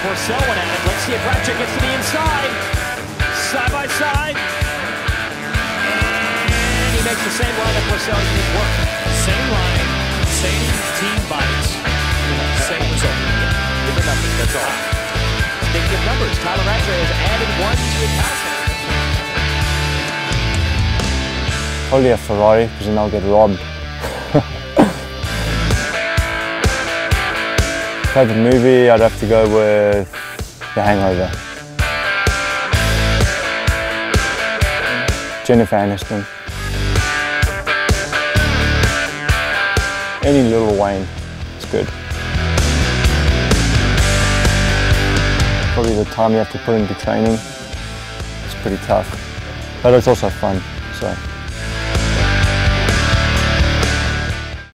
Porcel went at it. Let's see if Rattray gets to the inside. Side by side. And he makes the same line that Porcel did work. Same line, same team bodies, same result. Different numbers, that's all. Speaking of numbers, Tyla Rattray has added one to his house. Probably a Ferrari, because then I'll get robbed. Favorite movie, I'd have to go with The Hangover. Jennifer Aniston. Any Lil Wayne, it's good. Probably the time you have to put into training, it's pretty tough. But it's also fun, so.